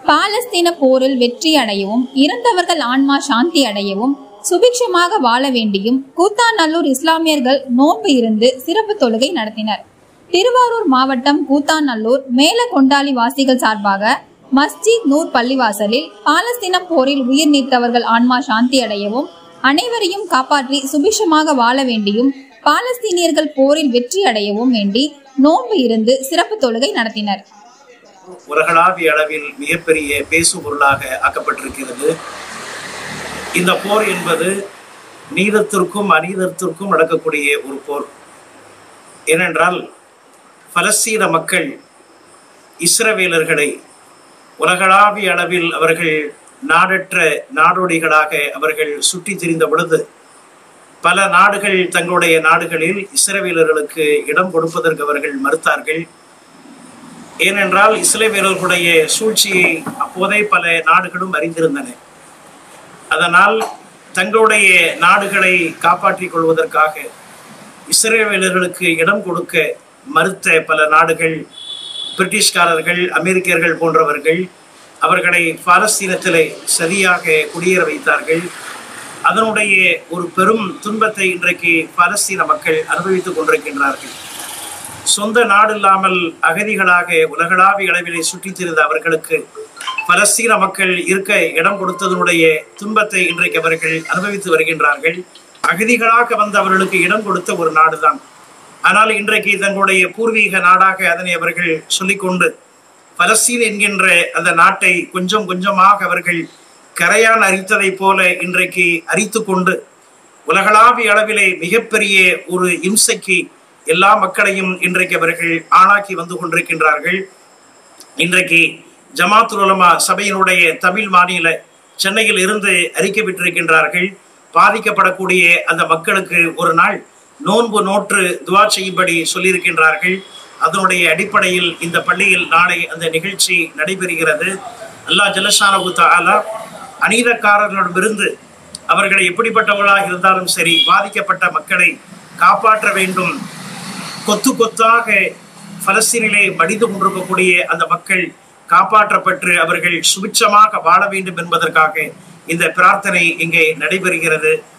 பாலஸ்தீன போரில் வெற்றி அடையவும் இறந்தவர்கள் ஆன்மா சாந்தி அடையவும் சுபிக்ஷமாக வாழ வேண்டியும் கூத்தாநல்லூர் இஸ்லாமியர்கள் நோன்பு இருந்து சிறப்பு தொழுகை நடத்தினர். திருவாரூர் மாவட்டம் கூத்தாநல்லூர் மேல கொண்டாலி வாசிகள் சார்பாக மஸ்ஜித் நூர் பள்ளிவாசலில் பாலஸ்தீன போரில் உயிர் நீத்தவர்கள் ஆன்மா சாந்தி அடையவும் அனைவரையும் காப்பாற்றி சுபிக்ஷமாக வாழ வேண்டியும் பாலஸ்தீனியர்கள் போரில் வெற்றி அடையவும் வேண்டி நோன்பு இருந்து சிறப்பு தொழுகை நடத்தினர். உலகளாவிய அளவில் மிகப்பெரிய பேசு பொருளாக ஆக்கப்பட்டிருக்கிறது. இந்த போர் என்பது நீதத்திற்கும் அநீதத்திற்கும் நடக்கக்கூடிய ஒரு போர். ஏனென்றால் பலஸ்தீன மக்கள் இஸ்ரவேலர்களை உலகளாவிய அளவில் அவர்கள் நாடற்ற நாடோடிகளாக அவர்கள் சுற்றி திரிந்த பொழுது பல நாடுகள் தங்களுடைய நாடுகளில் இஸ்ரவேலர்களுக்கு இடம் கொடுப்பதற்கு அவர்கள் மறுத்தார்கள். ஏனென்றால் இஸ்ரவேலர்களுடைய சூழ்ச்சியை அப்போதே பல நாடுகளும் அறிந்திருந்தன. அதனால் தங்களுடைய நாடுகளை காப்பாற்றிக் கொள்வதற்காக இஸ்ரவேலர்களுக்கு இடம் கொடுக்க மறுத்த பல நாடுகள், பிரிட்டிஷ்காரர்கள், அமெரிக்கர்கள் போன்றவர்கள் அவர்களை பாலஸ்தீனத்திலே சரியாக குடியேற வைத்தார்கள். அதனுடைய ஒரு பெரும் துன்பத்தை இன்றைக்கு பாலஸ்தீன மக்கள் அனுபவித்துக் கொண்டிருக்கின்றார்கள். சொந்த நாடு இல்லாமல் அகதிகளாக உலகளாவிய அளவிலே சுற்றித் திரிந்த அவர்களுக்கு பலஸ்தீன மக்கள் இருக்க இடம் கொடுத்ததனுடைய துன்பத்தை இன்றைக்கு அவர்கள் அனுபவித்து வருகின்றார்கள். அகதிகளாக வந்த அவர்களுக்கு இடம் கொடுத்த ஒரு நாடுதான். ஆனால் இன்றைக்கு தங்களுடைய பூர்வீக நாடாக அதனை அவர்கள் சொல்லிக்கொண்டு பலஸ்தீன் என்கின்ற அந்த நாட்டை கொஞ்சம் கொஞ்சமாக அவர்கள் கரையான் அரித்ததை போல இன்றைக்கு அரித்து கொண்டு உலகளாவிய அளவிலே மிகப்பெரிய ஒரு இம்சைக்கு எல்லா மக்களையும் இன்றைக்கு அவர்கள் ஆளாக்கி வந்து கொண்டிருக்கின்றார்கள். இன்றைக்கு ஜமாத்துல் உலமா சபையினுடைய தமிழ் மாநில சென்னையில் இருந்து அறிக்கை விட்டிருக்கின்றார்கள். பாதிக்கப்படக்கூடிய அந்த மக்களுக்கு ஒரு நாள் நோன்பு நோற்று துவா செய்யும்படி சொல்லியிருக்கின்றார்கள். அதனுடைய அடிப்படையில் இந்த பள்ளியில் நாளை அந்த நிகழ்ச்சி நடைபெறுகிறது. அல்லாஹ் ஜல்லஷானஹு தஆலா அநீதக்காரர்களிடமிருந்து அவர்களை எப்படிப்பட்டவர்களாக இருந்தாலும் சரி பாதிக்கப்பட்ட மக்களை காப்பாற்ற வேண்டும். கொத்து கொத்தாக பலஸ்தீனிலே மடிந்து கொண்டிருக்கக்கூடிய அந்த மக்கள் காப்பாற்றப்பட்டு அவர்கள் சுபிட்சமாக வாழ வேண்டும் என்பதற்காக இந்த பிரார்த்தனை இங்கே நடைபெறுகிறது.